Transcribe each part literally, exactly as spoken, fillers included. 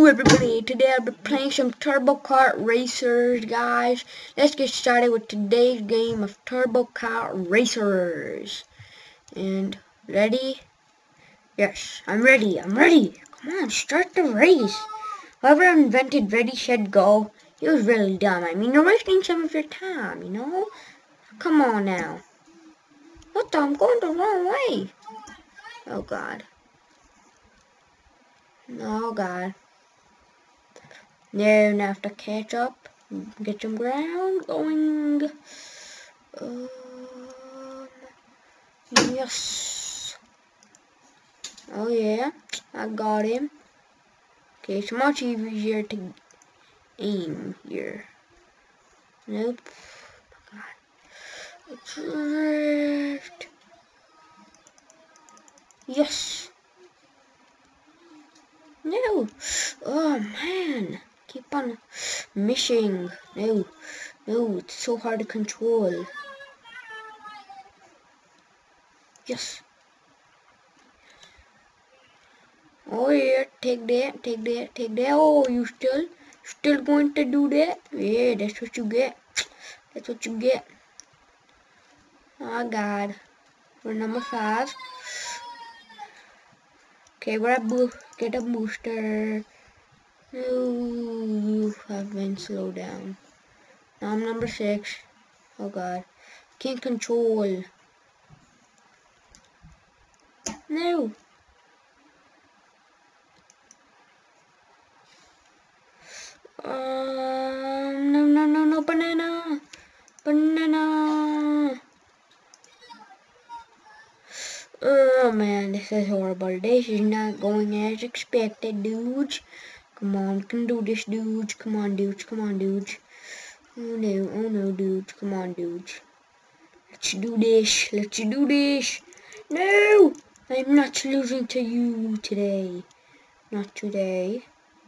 Hello everybody, today I'll be playing some Turbo Kart Racers, guys. Let's get started with today's game of Turbo Kart Racers. And, ready? Yes, I'm ready, I'm ready. Come on, start the race. Whoever invented Ready, Set, Go, he was really dumb. I mean, you're wasting some of your time, you know? Come on now. What the? I'm going the wrong way. Oh God. Oh God. Now, now I have to catch up, get some ground going. Um, yes. Oh yeah, I got him. Okay, it's much easier to aim here. Nope. Oh God. Drift. Yes. No. Oh man. Keep on missing. No, no, it's so hard to control. Yes. Oh yeah, take that, take that, take that. Oh, you still, still going to do that? Yeah, that's what you get. That's what you get. Oh God. We're number five. Okay, we're at boo get a booster. No, you have been slowed down. Now I'm number six. Oh God. Can't control. No. Um, no, no, no, no, banana. Banana. Oh man, this is horrible. This is not going as expected, dudes. Come on, you can do this, dudes. Come on, dudes. Come on, dudes. Oh no, oh no, dudes. Come on, dudes. Let's do this. Let's do this. No! I'm not losing to you today. Not today.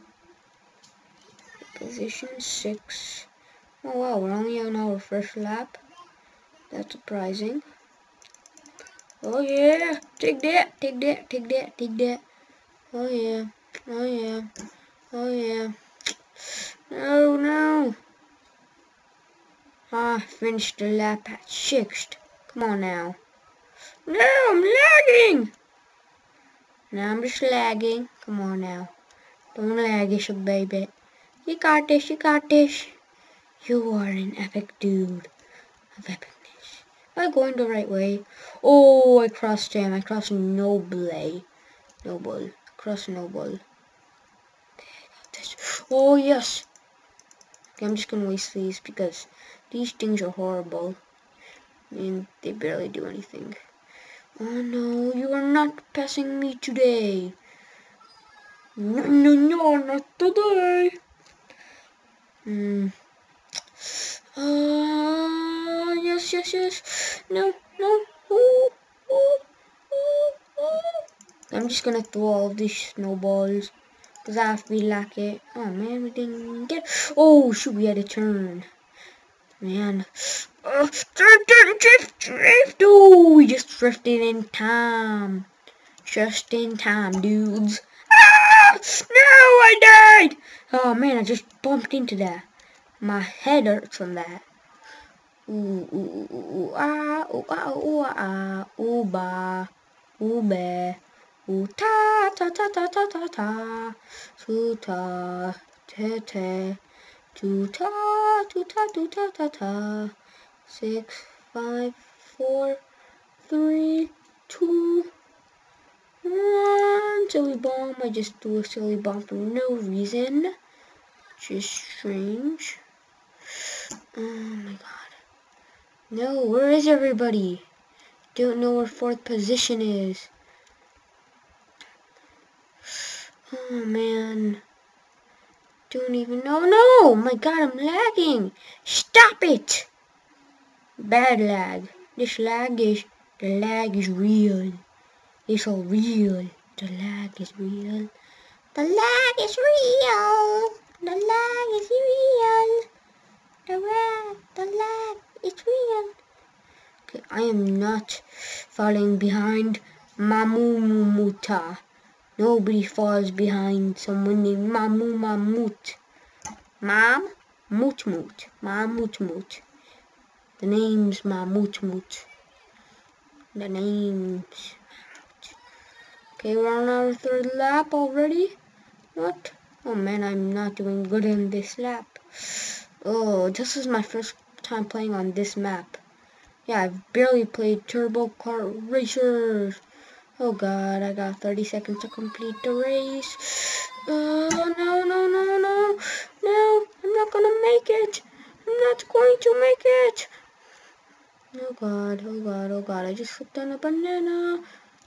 Position six. Oh wow, we're only on our first lap. That's surprising. Oh yeah, take that, take that, take that, take that. Oh yeah, oh yeah, oh yeah. No, no. Ah, finished the lap at sixth. Come on now. No, I'm lagging. Now I'm just lagging. Come on now. Don't lag us, baby. You got this, you got this. You are an epic dude of epicness. Am I going the right way? Oh, I crossed him. I crossed Noble. Noble. Cross Noble. Okay, I got this. Oh, yes. Okay, I'm just gonna waste these because these things are horrible. I mean, they barely do anything. Oh no, you are not passing me today. No, no, no, not today. Hmm. Uh, yes, yes, yes. No, no. Ooh, ooh, ooh, ooh. I'm just gonna throw all of these snowballs because I have to be lucky. Oh man, we didn't get. Oh shoot, we had a turn. Man. Uh, drift, drift, drift, drift. Oh, we just drifted in time. Just in time, dudes. Ah! No, I died. Oh man, I just bumped into that. My head hurts from that. Ooh, ooh, ooh, ooh, ah, ooh, ah, ooh, ah, ooh, ba, ooh, be, ooh, ta, ta, ta, ta, ta, ta, ta, tu, ta, te, te, tu, ta, tu, ta, tu, ta, ta, ta, six, five, four, three, two, one, silly bomb. I just threw a silly bomb for no reason, just strange. Oh my God. No, where is everybody? Don't know where fourth position is. Oh man. Don't even know. No! My God, I'm lagging. Stop it! Bad lag. This lag is, the lag is real. It's all real. The lag is real. The lag is real. The lag is real. The lag, the lag is real. I am not falling behind Mamumuta. Nobody falls behind someone named Mamu Mammoot. Mom? Moot Moot. Mammoot Moot. The name's Mammoot Moot. The name's... Okay, we're on our third lap already. What? Oh man, I'm not doing good in this lap. Oh, this is my first time playing on this map. Yeah, I've barely played Turbo Kart Racers. Oh god, I got thirty seconds to complete the race. Oh, no, no, no, no. No, I'm not gonna make it. I'm not going to make it. Oh god, oh god, oh god. I just slipped on a banana.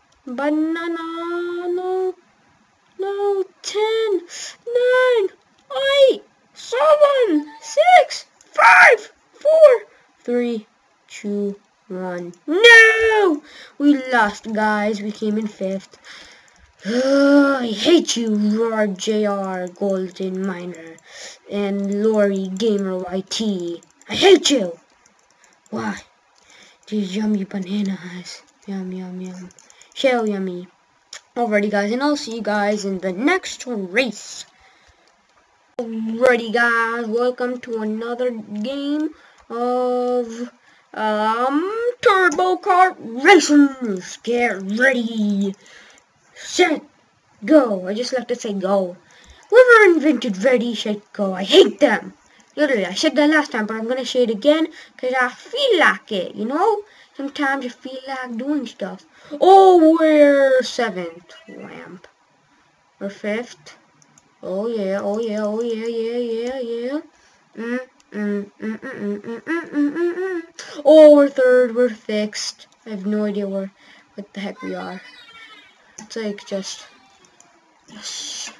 Banana, no. No, ten, nine, eight, seven, six, five, four, three, two, one. No! We lost, guys. We came in fifth. Oh, I hate you, R J R Golden Miner and Lori Gamer Y T. I hate you. Why? These yummy bananas. Yum, yum, yum. So yummy. Alrighty guys, and I'll see you guys in the next race. Alrighty guys, welcome to another game of um Turbo Kart Racers. Get ready, set, go. I just like to say go. Whoever invented ready, set, go. I hate them. Literally, I said that last time, but I'm gonna say it again because I feel like it, you know? Sometimes you feel like doing stuff. Oh, we're seventh ramp. We're fifth. Oh yeah, oh yeah, oh yeah, yeah, yeah, yeah. Mm, mm, mm, mm, mm, mm, mm, mm, mm, mm. Oh, we're third. We're fixed. I have no idea where, what the heck we are. It's like just, yes.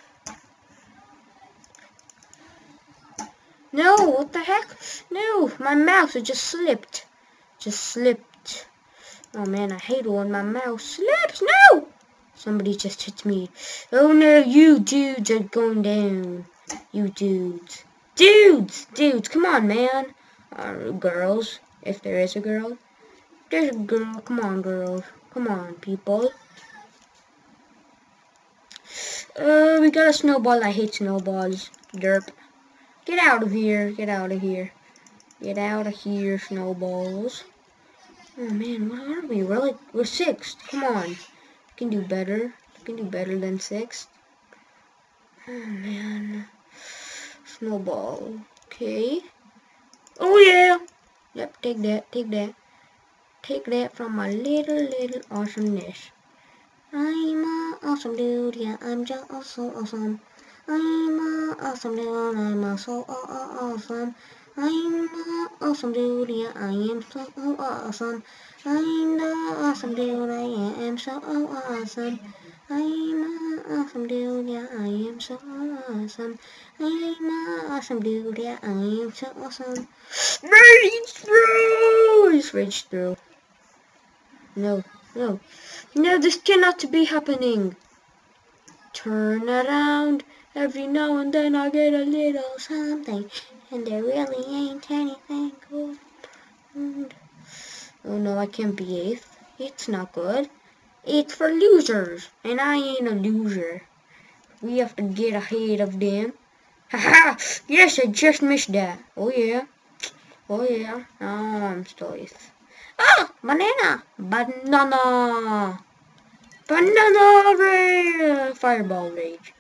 No, what the heck? No, my mouse, it just slipped. Just slipped. Oh man, I hate it when my mouse slips. No! Somebody just hit me. Oh no, you dudes are going down. You dudes. Dudes! Dudes, come on, man. Uh, girls, if there is a girl. There's a girl. Come on, girls. Come on, people. Uh, we got a snowball. I hate snowballs. Derp. Get out of here. Get out of here. Get out of here, snowballs. Oh man, what are we? We're like, we're sixth. Come on. You can do better. You can do better than sixth. Oh man. Snowball. Okay. Oh yeah. Yep, take that. Take that. Take that from my little, little awesomeness. I'm a awesome dude. Yeah, I'm just so awesome. I'm a awesome dude. I'm a so awesome. I'm the awesome dude, yeah, I am so awesome. I'm the awesome dude, I am so awesome. I'm the awesome dude, yeah, I am so awesome. I'm the awesome dude, yeah, I am so awesome. Rage through! Just rage through. No, no. No, this cannot be happening. Turn around. Every now and then I get a little something. And there really ain't anything good. Oh no, I can't be eighth. It's not good. It's for losers. And I ain't a loser. We have to get ahead of them. Haha! Yes, I just missed that. Oh yeah. Oh yeah. Now I'm still eighth. Ah! Banana! Banana! Banana rage! Fireball rage.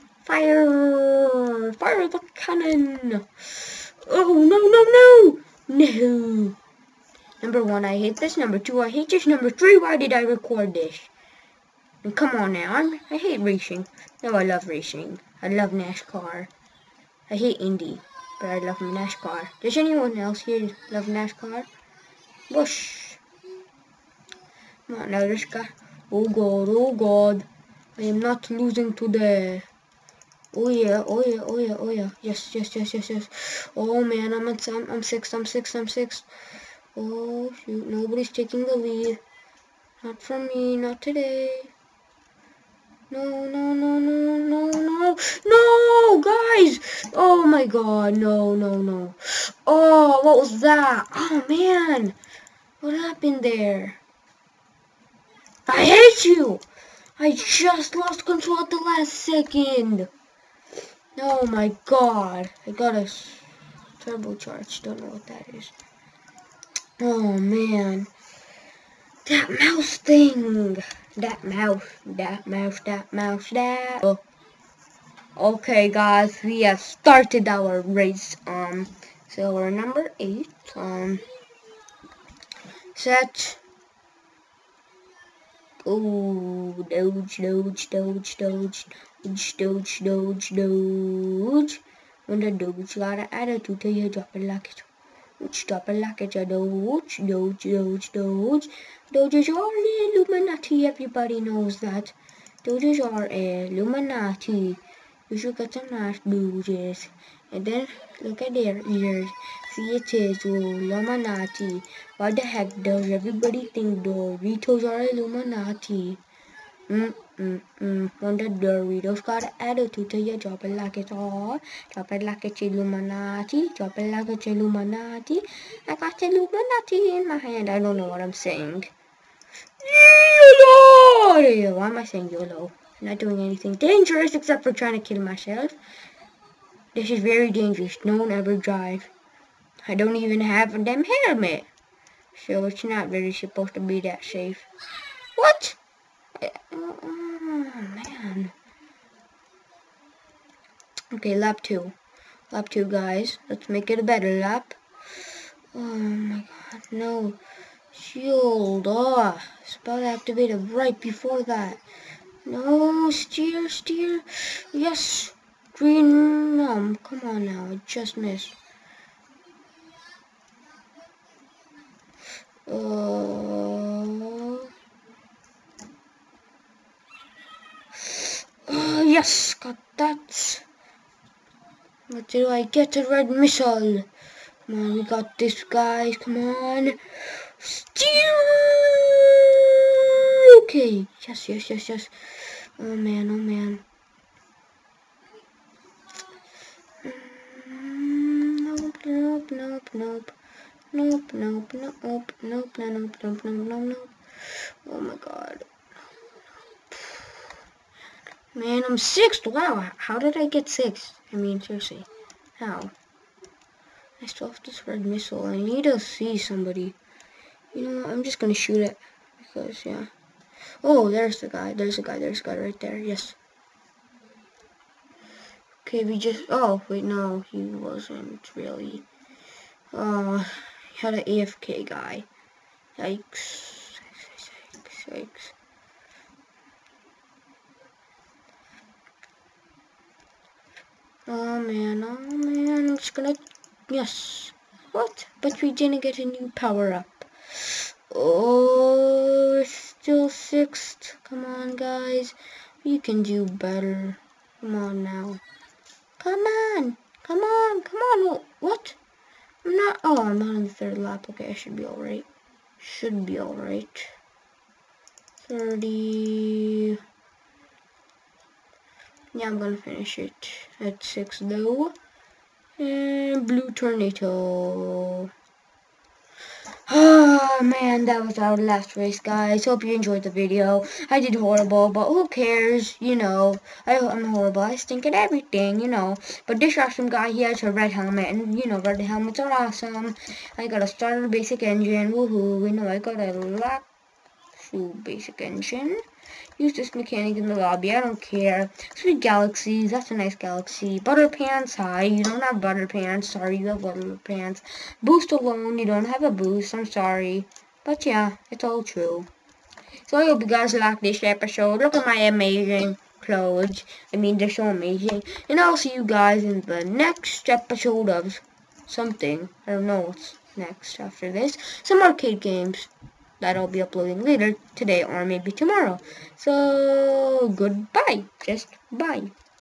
Fire! Fire the cannon! Oh, no, no, no! No! Number one, I hate this. Number two, I hate this. Number three, why did I record this? And come on now, I'm, I hate racing. No, I love racing. I love NASCAR. I hate Indy, but I love NASCAR. Does anyone else here love NASCAR? Whoosh! Come on now, this guy. Oh god, oh god. I am not losing today. Oh yeah, oh yeah, oh yeah, oh yeah. Yes, yes, yes, yes, yes. Oh man, I'm at I'm, I'm sixth, I'm sixth, I'm sixth. Oh shoot, nobody's taking the lead. Not from me, not today. No, no, no, no, no, no. No, guys! Oh my god, no, no, no. Oh, what was that? Oh man. What happened there? I hate you! I just lost control at the last second. Oh my god. I got a turbocharge. Don't know what that is. Oh man. That mouse thing. That mouse. That mouse. That mouse. That. Oh. Okay guys, we have started our race. Um, so we're number eight. Um, set. Oh, dodge, dodge, dodge, dodge, dodge, dodge, dodge, dodge. When the dodge got an attitude, you drop it like it. Dodge, drop it like it. Dodge, dodge, dodge, dodge. Dodges are Illuminati. Everybody knows that. Dodges are Illuminati. You should get some nice dodges. And then look at their ears. See, it is Illuminati. Why the heck does everybody think Doritos are Illuminati? Mm mm mm. When the Doritos got an attitude, you drop it like it's all. Drop it like it's Illuminati. Drop it like it's Illuminati. I got Illuminati in my hand. I don't know what I'm saying. YOLO! Why am I saying YOLO? I'm not doing anything dangerous except for trying to kill myself. This is very dangerous. Don't ever drive. I don't even have a damn helmet. So it's not really supposed to be that safe. What? Oh, man. Okay, lap two. Lap two, guys. Let's make it a better lap. Oh my god, no. Shield. Oh, spell activated right before that. No, steer, steer. Yes. Green. Um, come on now. I just missed. Uh, uh, yes, got that. What do I get? A red missile. Come on, we got this, guys. Come on. Steer. Okay. Yes, yes, yes, yes. Oh man, oh man. Nope, nope, nope, nope. Nope, nope, nope, nope, nope, nope, nope, nope, nope, nope. Oh my god. Man, I'm sixth. Wow, how did I get sixth? I mean, seriously. How? I still have this red missile. I need to see somebody. You know what? I'm just gonna shoot it. Because, yeah. Oh, there's the guy. There's a guy. There's a guy right there. Yes. Okay, we just... Oh, wait, no. He wasn't really. Uh, he had an A F K guy. Yikes. Yikes. Yikes. Oh man, oh man, I'm just gonna, yes. What? But we didn't get a new power up. Oh, we're still sixth. Come on, guys. We can do better. Come on now. Come on. Come on. Come on. What? I'm not, oh, I'm not on the third lap. Okay, I should be alright. Should be alright. thirty. Yeah, I'm gonna finish it at six though. And blue tornado. Oh man, that was our last race, guys. Hope you enjoyed the video. I did horrible, but who cares? You know, I, I'm horrible. I stink at everything, you know. But this awesome guy, he has a red helmet, and you know, red helmets are awesome. I got a starter basic engine. Woohoo! You know, I got a lock through basic engine. Use this mechanic in the lobby. I don't care. Sweet galaxies. That's a nice galaxy. Butter pants. Hi. You don't have butter pants. Sorry, you have butter pants. Boost alone. You don't have a boost. I'm sorry. But yeah, it's all true. So I hope you guys liked this episode. Look at my amazing clothes. I mean, they're so amazing. And I'll see you guys in the next episode of something. I don't know what's next after this. Some arcade games that I'll be uploading later today or maybe tomorrow. So, goodbye. Just bye.